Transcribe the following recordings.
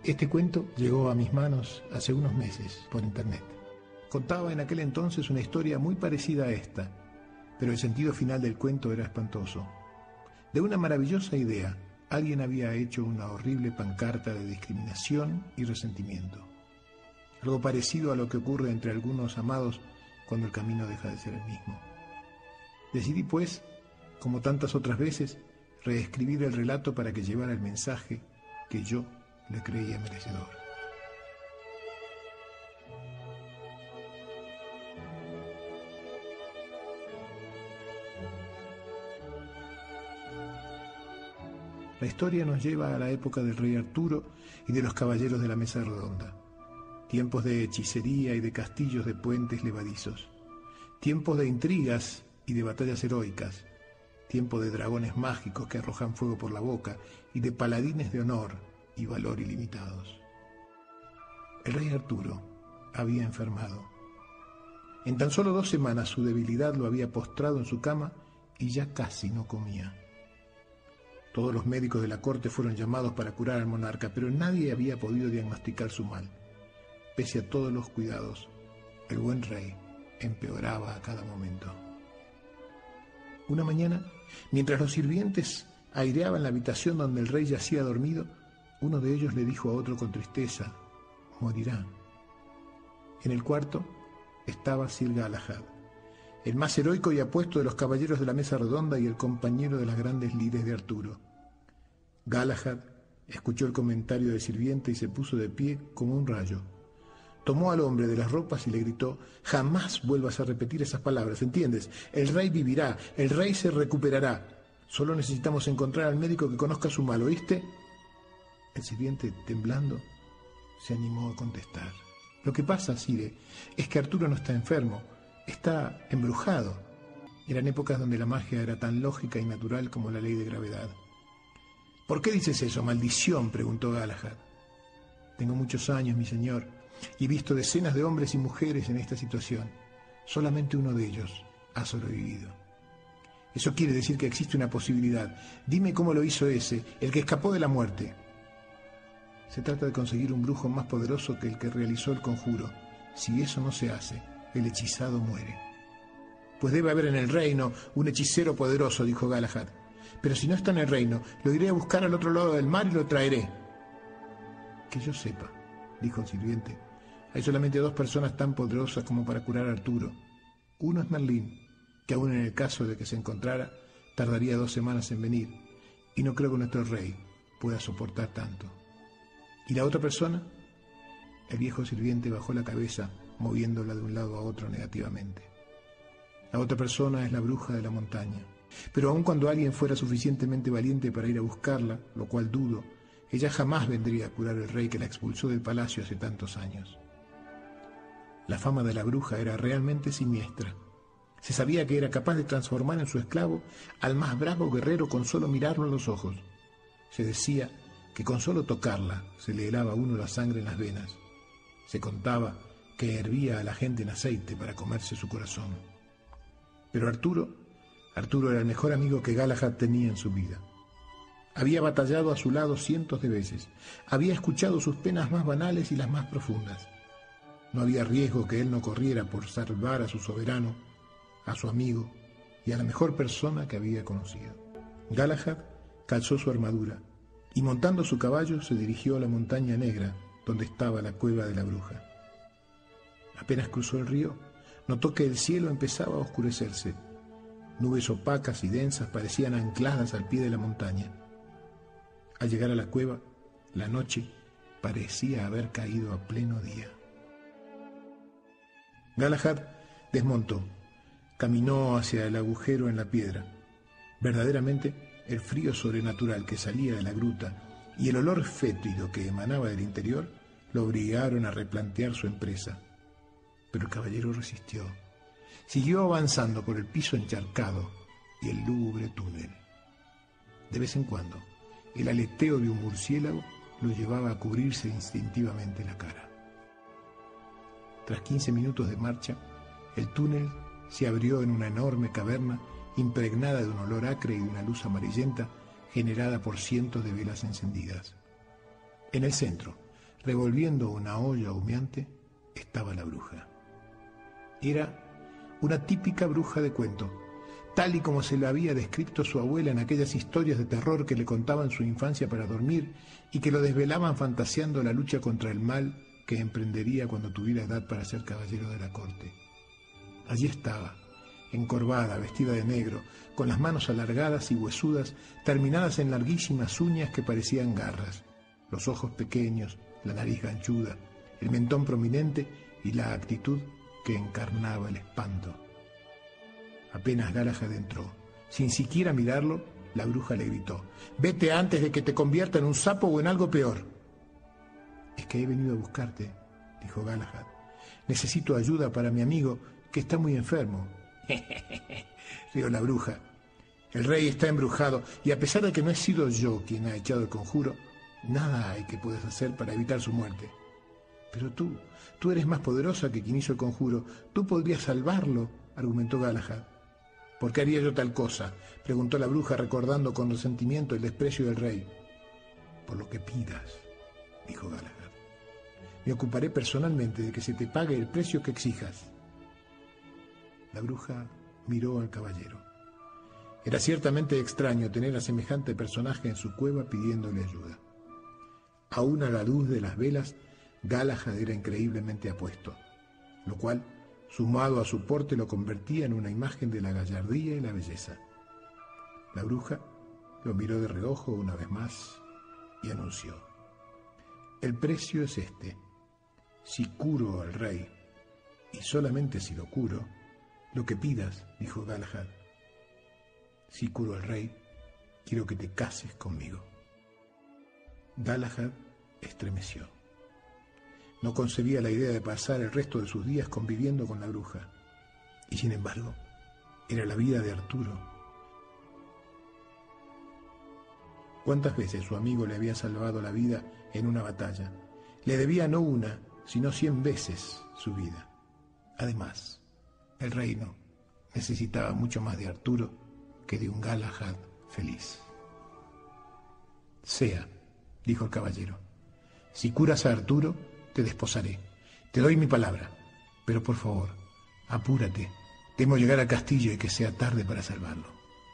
Este cuento llegó a mis manos hace unos meses por internet. Contaba en aquel entonces una historia muy parecida a esta, pero el sentido final del cuento era espantoso. De una maravillosa idea, alguien había hecho una horrible pancarta de discriminación y resentimiento. Algo parecido a lo que ocurre entre algunos amados cuando el camino deja de ser el mismo. Decidí, pues, como tantas otras veces, reescribir el relato para que llevara el mensaje que yo le creía merecedor. La historia nos lleva a la época del rey Arturo y de los caballeros de la mesa redonda. Tiempos de hechicería y de castillos de puentes levadizos. Tiempos de intrigas y de batallas heroicas. Tiempo de dragones mágicos que arrojan fuego por la boca y de paladines de honor y valor ilimitados. El rey Arturo había enfermado. En tan solo 2 semanas su debilidad lo había postrado en su cama y ya casi no comía. Todos los médicos de la corte fueron llamados para curar al monarca, pero nadie había podido diagnosticar su mal. Pese a todos los cuidados, el buen rey empeoraba a cada momento. Una mañana, mientras los sirvientes aireaban la habitación donde el rey yacía dormido, uno de ellos le dijo a otro con tristeza: morirá. En el cuarto estaba Sir Galahad, el más heroico y apuesto de los caballeros de la mesa redonda y el compañero de las grandes lides de Arturo. Galahad escuchó el comentario del sirviente y se puso de pie como un rayo. Tomó al hombre de las ropas y le gritó: jamás vuelvas a repetir esas palabras, ¿entiendes? El rey vivirá, el rey se recuperará. Solo necesitamos encontrar al médico que conozca su mal, ¿oíste? El sirviente, temblando, se animó a contestar: lo que pasa, sire, es que Arturo no está enfermo, está embrujado. Eran épocas donde la magia era tan lógica y natural como la ley de gravedad. ¿Por qué dices eso, maldición?, preguntó Galahad. Tengo muchos años, mi señor, y he visto decenas de hombres y mujeres en esta situación. Solamente uno de ellos ha sobrevivido. Eso quiere decir que existe una posibilidad. Dime cómo lo hizo ese, el que escapó de la muerte. Se trata de conseguir un brujo más poderoso que el que realizó el conjuro. Si eso no se hace, el hechizado muere. Pues debe haber en el reino un hechicero poderoso, dijo Galahad. Pero si no está en el reino, lo iré a buscar al otro lado del mar y lo traeré. Que yo sepa, dijo el sirviente, hay solamente 2 personas tan poderosas como para curar a Arturo. Uno es Merlín, que aun en el caso de que se encontrara, tardaría 2 semanas en venir, y no creo que nuestro rey pueda soportar tanto. ¿Y la otra persona? El viejo sirviente bajó la cabeza, moviéndola de un lado a otro negativamente. La otra persona es la bruja de la montaña. Pero aun cuando alguien fuera suficientemente valiente para ir a buscarla, lo cual dudo, ella jamás vendría a curar al rey que la expulsó del palacio hace tantos años. La fama de la bruja era realmente siniestra. Se sabía que era capaz de transformar en su esclavo al más bravo guerrero con solo mirarlo a los ojos. Se decía que con solo tocarla se le helaba a uno la sangre en las venas. Se contaba que hervía a la gente en aceite para comerse su corazón. Pero Arturo era el mejor amigo que Galahad tenía en su vida. Había batallado a su lado cientos de veces. Había escuchado sus penas más banales y las más profundas. No había riesgo que él no corriera por salvar a su soberano, a su amigo y a la mejor persona que había conocido. Galahad calzó su armadura y montando su caballo se dirigió a la montaña negra donde estaba la cueva de la bruja. Apenas cruzó el río, notó que el cielo empezaba a oscurecerse. Nubes opacas y densas parecían ancladas al pie de la montaña. Al llegar a la cueva, la noche parecía haber caído a pleno día. Galahad desmontó, caminó hacia el agujero en la piedra. Verdaderamente, el frío sobrenatural que salía de la gruta y el olor fétido que emanaba del interior lo obligaron a replantear su empresa. Pero el caballero resistió. Siguió avanzando por el piso encharcado y el lúgubre túnel. De vez en cuando, el aleteo de un murciélago lo llevaba a cubrirse instintivamente la cara. Tras 15 minutos de marcha, el túnel se abrió en una enorme caverna impregnada de un olor acre y de una luz amarillenta generada por cientos de velas encendidas. En el centro, revolviendo una olla humeante, estaba la bruja. Era una típica bruja de cuento, tal y como se la había descrito su abuela en aquellas historias de terror que le contaban su infancia para dormir y que lo desvelaban fantaseando la lucha contra el mal que emprendería cuando tuviera edad para ser caballero de la corte. Allí estaba, encorvada, vestida de negro, con las manos alargadas y huesudas, terminadas en larguísimas uñas que parecían garras, los ojos pequeños, la nariz ganchuda, el mentón prominente y la actitud que encarnaba el espanto. Apenas Galahad entró, sin siquiera mirarlo, la bruja le gritó: «Vete antes de que te convierta en un sapo o en algo peor». «Es que he venido a buscarte», dijo Galahad. «Necesito ayuda para mi amigo, que está muy enfermo». Rió la bruja. «El rey está embrujado, y a pesar de que no he sido yo quien ha echado el conjuro, nada hay que puedas hacer para evitar su muerte». «Pero tú eres más poderosa que quien hizo el conjuro. Tú podrías salvarlo», argumentó Galahad. «¿Por qué haría yo tal cosa?», preguntó la bruja, recordando con resentimiento el desprecio del rey. «Por lo que pidas», dijo Galahad. «Me ocuparé personalmente de que se te pague el precio que exijas». La bruja miró al caballero. Era ciertamente extraño tener a semejante personaje en su cueva pidiéndole ayuda. Aún a la luz de las velas, Galahad era increíblemente apuesto, lo cual, sumado a su porte, lo convertía en una imagen de la gallardía y la belleza. La bruja lo miró de reojo una vez más y anunció: «El precio es este. Si curo al rey, y solamente si lo curo, lo que pidas», dijo Galahad. «Si curo al rey, quiero que te cases conmigo». Galahad estremeció. No concebía la idea de pasar el resto de sus días conviviendo con la bruja. Y sin embargo, era la vida de Arturo. ¿Cuántas veces su amigo le había salvado la vida en una batalla? Le debía no una, sino 100 veces su vida. Además, el reino necesitaba mucho más de Arturo que de un Galahad feliz. «Sea», dijo el caballero, «si curas a Arturo, te desposaré. Te doy mi palabra. Pero por favor, apúrate. Temo llegar al castillo y que sea tarde para salvarlo».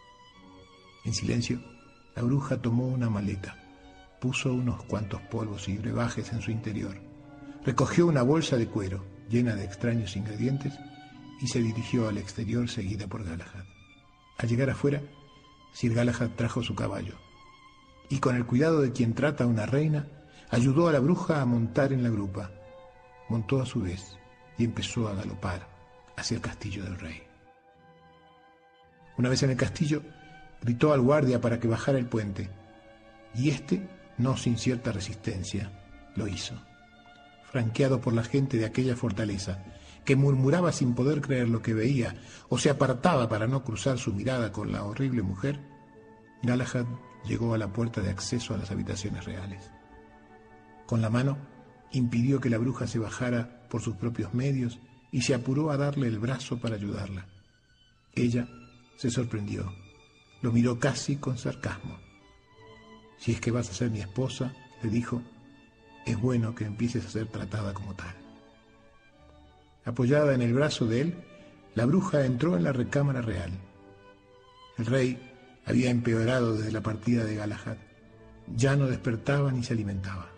En silencio, la bruja tomó una maleta, puso unos cuantos polvos y brebajes en su interior, recogió una bolsa de cuero llena de extraños ingredientes y se dirigió al exterior seguida por Galahad. Al llegar afuera, Sir Galahad trajo su caballo y, con el cuidado de quien trata a una reina, ayudó a la bruja a montar en la grupa. Montó a su vez y empezó a galopar hacia el castillo del rey. Una vez en el castillo, gritó al guardia para que bajara el puente, y éste, no sin cierta resistencia, lo hizo. Franqueado por la gente de aquella fortaleza, que murmuraba sin poder creer lo que veía, o se apartaba para no cruzar su mirada con la horrible mujer, Galahad llegó a la puerta de acceso a las habitaciones reales. Con la mano impidió que la bruja se bajara por sus propios medios y se apuró a darle el brazo para ayudarla. Ella se sorprendió, lo miró casi con sarcasmo. «Si es que vas a ser mi esposa», le dijo, «es bueno que empieces a ser tratada como tal». Apoyada en el brazo de él, la bruja entró en la recámara real. El rey había empeorado desde la partida de Galahad. Ya no despertaba ni se alimentaba.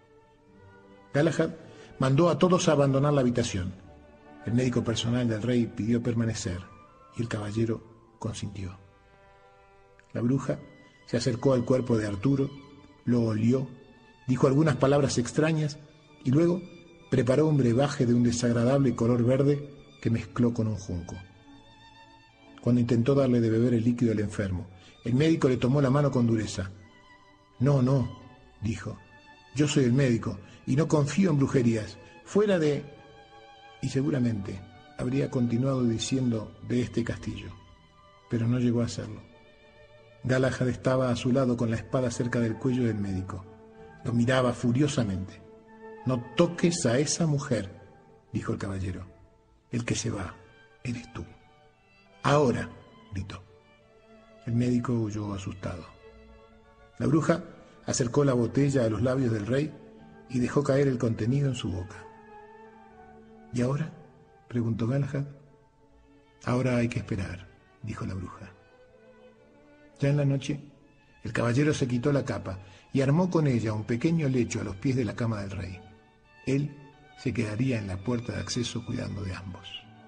Galahad mandó a todos a abandonar la habitación. El médico personal del rey pidió permanecer y el caballero consintió. La bruja se acercó al cuerpo de Arturo, lo olió, dijo algunas palabras extrañas y luego preparó un brebaje de un desagradable color verde que mezcló con un junco. Cuando intentó darle de beber el líquido al enfermo, el médico le tomó la mano con dureza. «No, no», dijo, «yo soy el médico y no confío en brujerías. Fuera de...» Y seguramente habría continuado diciendo «de este castillo», pero no llegó a hacerlo. Galahad estaba a su lado con la espada cerca del cuello del médico. Lo miraba furiosamente. «No toques a esa mujer», dijo el caballero. «El que se va eres tú». «Ahora», gritó. El médico huyó asustado. La bruja acercó la botella a los labios del rey y dejó caer el contenido en su boca. ¿Y ahora?, preguntó Galahad. Ahora hay que esperar, dijo la bruja. Ya en la noche, el caballero se quitó la capa y armó con ella un pequeño lecho a los pies de la cama del rey. Él se quedaría en la puerta de acceso cuidando de ambos.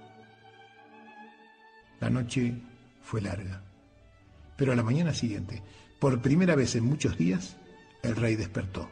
La noche fue larga, pero a la mañana siguiente, por primera vez en muchos días, el rey despertó.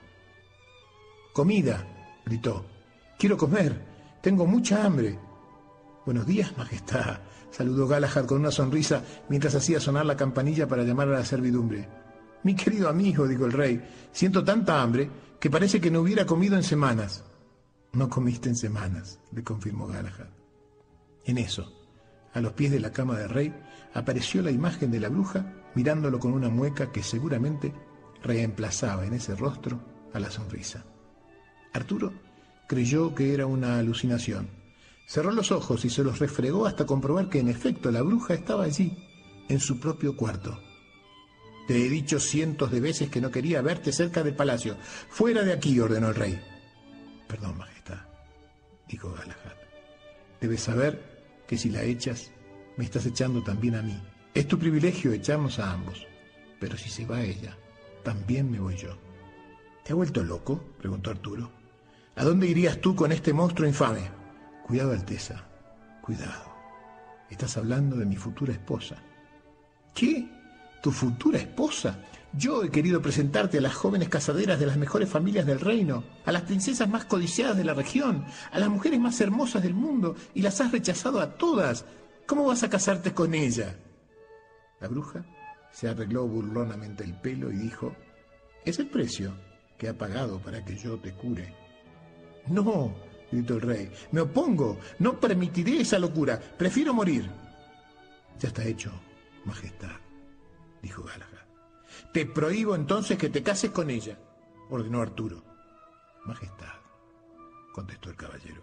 «¡Comida!», gritó. «¡Quiero comer! Tengo mucha hambre». «Buenos días, majestad», saludó Galahad con una sonrisa mientras hacía sonar la campanilla para llamar a la servidumbre. «Mi querido amigo», dijo el rey, «siento tanta hambre que parece que no hubiera comido en semanas». «No comiste en semanas», le confirmó Galahad. En eso, a los pies de la cama del rey, apareció la imagen de la bruja mirándolo con una mueca que seguramente reemplazaba en ese rostro a la sonrisa. Arturo creyó que era una alucinación. Cerró los ojos y se los refregó hasta comprobar que en efecto la bruja estaba allí, en su propio cuarto. «Te he dicho cientos de veces que no quería verte cerca del palacio. ¡Fuera de aquí!», ordenó el rey. «Perdón, majestad», dijo Galahad. «Debes saber que si la echas, me estás echando también a mí. Es tu privilegio echarnos a ambos. Pero si se va ella, también me voy yo». «¿Te ha vuelto loco?», preguntó Arturo. «¿A dónde irías tú con este monstruo infame?». «Cuidado, Alteza, cuidado. Estás hablando de mi futura esposa». «¿Qué? ¿Tu futura esposa? Yo he querido presentarte a las jóvenes casaderas de las mejores familias del reino, a las princesas más codiciadas de la región, a las mujeres más hermosas del mundo, y las has rechazado a todas. ¿Cómo vas a casarte con ella?». La bruja se arregló burlonamente el pelo y dijo: «Es el precio que ha pagado para que yo te cure». «No», gritó el rey, «me opongo, no permitiré esa locura, prefiero morir». «Ya está hecho, majestad», dijo Galahad. «Te prohíbo entonces que te cases con ella», ordenó Arturo. «Majestad», contestó el caballero,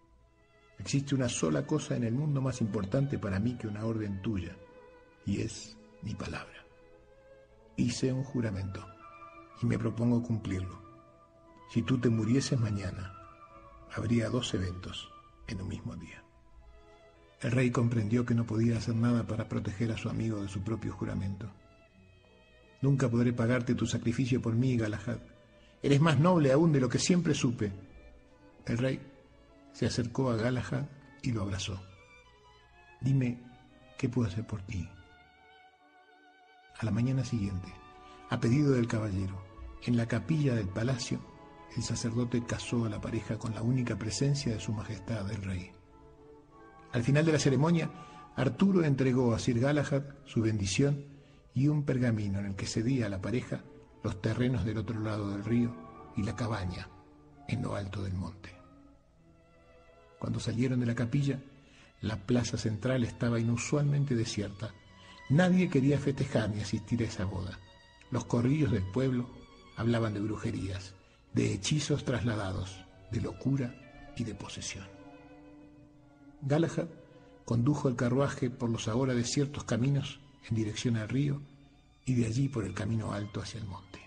«existe una sola cosa en el mundo más importante para mí que una orden tuya, y es mi palabra. Hice un juramento y me propongo cumplirlo. Si tú te murieses mañana, habría 2 eventos en un mismo día». El rey comprendió que no podía hacer nada para proteger a su amigo de su propio juramento. «Nunca podré pagarte tu sacrificio por mí, Galahad. Eres más noble aún de lo que siempre supe». El rey se acercó a Galahad y lo abrazó. «Dime, ¿qué puedo hacer por ti?». A la mañana siguiente, a pedido del caballero, en la capilla del palacio, el sacerdote casó a la pareja con la única presencia de su majestad el rey. Al final de la ceremonia, Arturo entregó a Sir Galahad su bendición y un pergamino en el que cedía a la pareja los terrenos del otro lado del río y la cabaña en lo alto del monte. Cuando salieron de la capilla, la plaza central estaba inusualmente desierta. Nadie quería festejar ni asistir a esa boda. Los corrillos del pueblo hablaban de brujerías, de hechizos trasladados, de locura y de posesión. Galahad condujo el carruaje por los ahora desiertos caminos en dirección al río y de allí por el camino alto hacia el monte.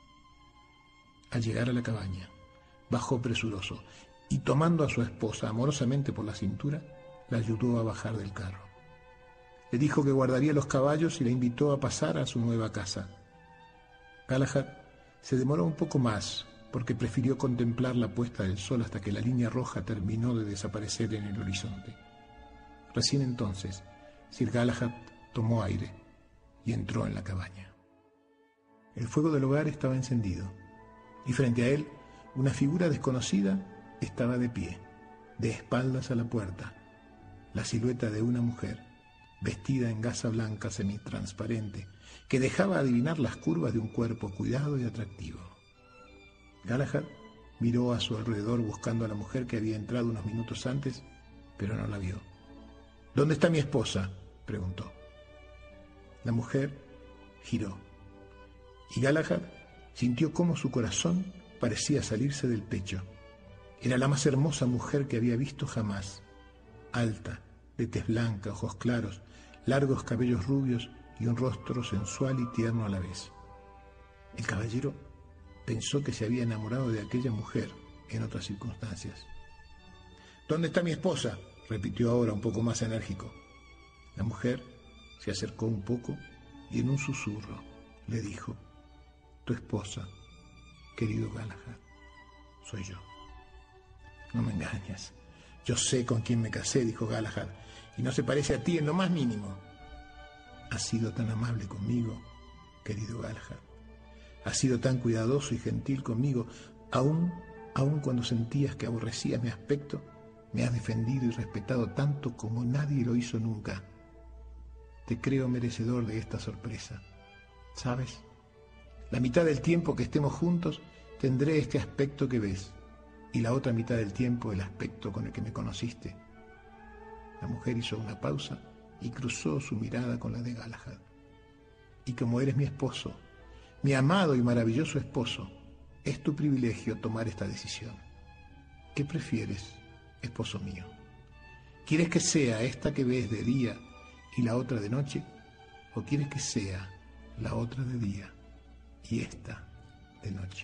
Al llegar a la cabaña, bajó presuroso y tomando a su esposa amorosamente por la cintura, la ayudó a bajar del carro. Le dijo que guardaría los caballos y la invitó a pasar a su nueva casa. Galahad se demoró un poco más porque prefirió contemplar la puesta del sol hasta que la línea roja terminó de desaparecer en el horizonte. Recién entonces, Sir Galahad tomó aire y entró en la cabaña. El fuego del hogar estaba encendido y frente a él una figura desconocida estaba de pie, de espaldas a la puerta, la silueta de una mujer vestida en gasa blanca semitransparente que dejaba adivinar las curvas de un cuerpo cuidado y atractivo. Galahad miró a su alrededor buscando a la mujer que había entrado unos minutos antes, pero no la vio. «¿Dónde está mi esposa?», preguntó. La mujer giró y Galahad sintió cómo su corazón parecía salirse del pecho. Era la más hermosa mujer que había visto jamás, alta, de tez blanca, ojos claros, largos cabellos rubios y un rostro sensual y tierno a la vez. El caballero Pensó que se había enamorado de aquella mujer en otras circunstancias. ¿Dónde está mi esposa?, repitió ahora un poco más enérgico. La mujer se acercó un poco y en un susurro le dijo: tu esposa, querido Galahad, soy yo. No me engañas. Yo sé con quién me casé, dijo Galahad, y no se parece a ti en lo más mínimo. Has sido tan amable conmigo, querido Galahad. Has sido tan cuidadoso y gentil conmigo, aun cuando sentías que aborrecías mi aspecto, me has defendido y respetado tanto como nadie lo hizo nunca. Te creo merecedor de esta sorpresa. ¿Sabes? La mitad del tiempo que estemos juntos tendré este aspecto que ves, y la otra mitad del tiempo el aspecto con el que me conociste. La mujer hizo una pausa y cruzó su mirada con la de Galahad. Y como eres mi esposo, mi amado y maravilloso esposo, es tu privilegio tomar esta decisión. ¿Qué prefieres, esposo mío? ¿Quieres que sea esta que ves de día y la otra de noche? ¿O quieres que sea la otra de día y esta de noche?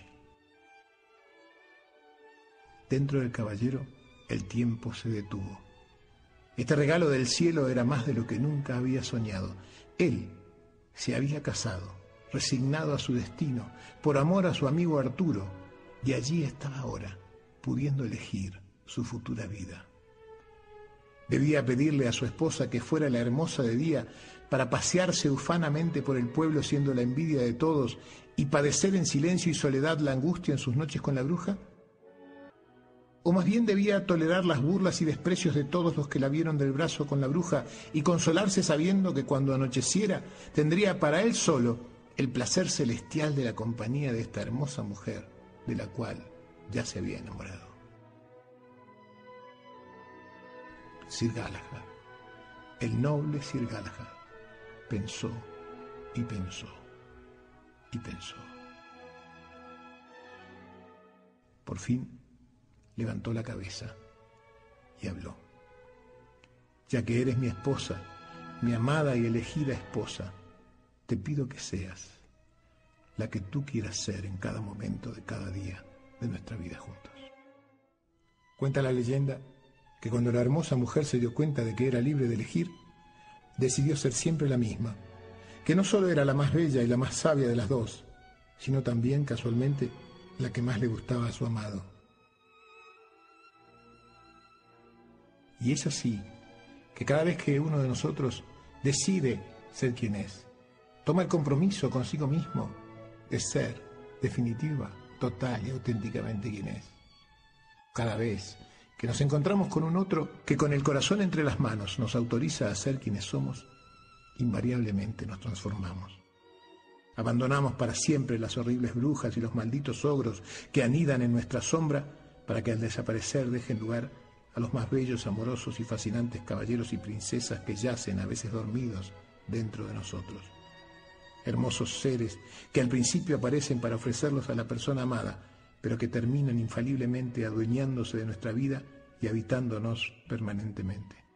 Dentro del caballero, el tiempo se detuvo. Este regalo del cielo era más de lo que nunca había soñado. Él se había casado, resignado a su destino, por amor a su amigo Arturo, y allí estaba ahora, pudiendo elegir su futura vida. Debía pedirle a su esposa que fuera la hermosa de día para pasearse ufanamente por el pueblo siendo la envidia de todos y padecer en silencio y soledad la angustia en sus noches con la bruja. ¿O más bien debía tolerar las burlas y desprecios de todos los que la vieron del brazo con la bruja y consolarse sabiendo que cuando anocheciera tendría para él solo el placer celestial de la compañía de esta hermosa mujer de la cual ya se había enamorado? Sir Galahad, el noble Sir Galahad, pensó y pensó y pensó. Por fin levantó la cabeza y habló. Ya que eres mi esposa, mi amada y elegida esposa, te pido que seas la que tú quieras ser en cada momento de cada día de nuestra vida juntos. Cuenta la leyenda que cuando la hermosa mujer se dio cuenta de que era libre de elegir, decidió ser siempre la misma, que no solo era la más bella y la más sabia de las dos, sino también, casualmente, la que más le gustaba a su amado. Y es así que cada vez que uno de nosotros decide ser quien es, toma el compromiso consigo mismo de ser definitiva, total y auténticamente quien es. Cada vez que nos encontramos con un otro que con el corazón entre las manos nos autoriza a ser quienes somos, invariablemente nos transformamos. Abandonamos para siempre las horribles brujas y los malditos ogros que anidan en nuestra sombra para que al desaparecer dejen lugar a los más bellos, amorosos y fascinantes caballeros y princesas que yacen a veces dormidos dentro de nosotros. Hermosos seres que al principio aparecen para ofrecerlos a la persona amada, pero que terminan infaliblemente adueñándose de nuestra vida y habitándonos permanentemente.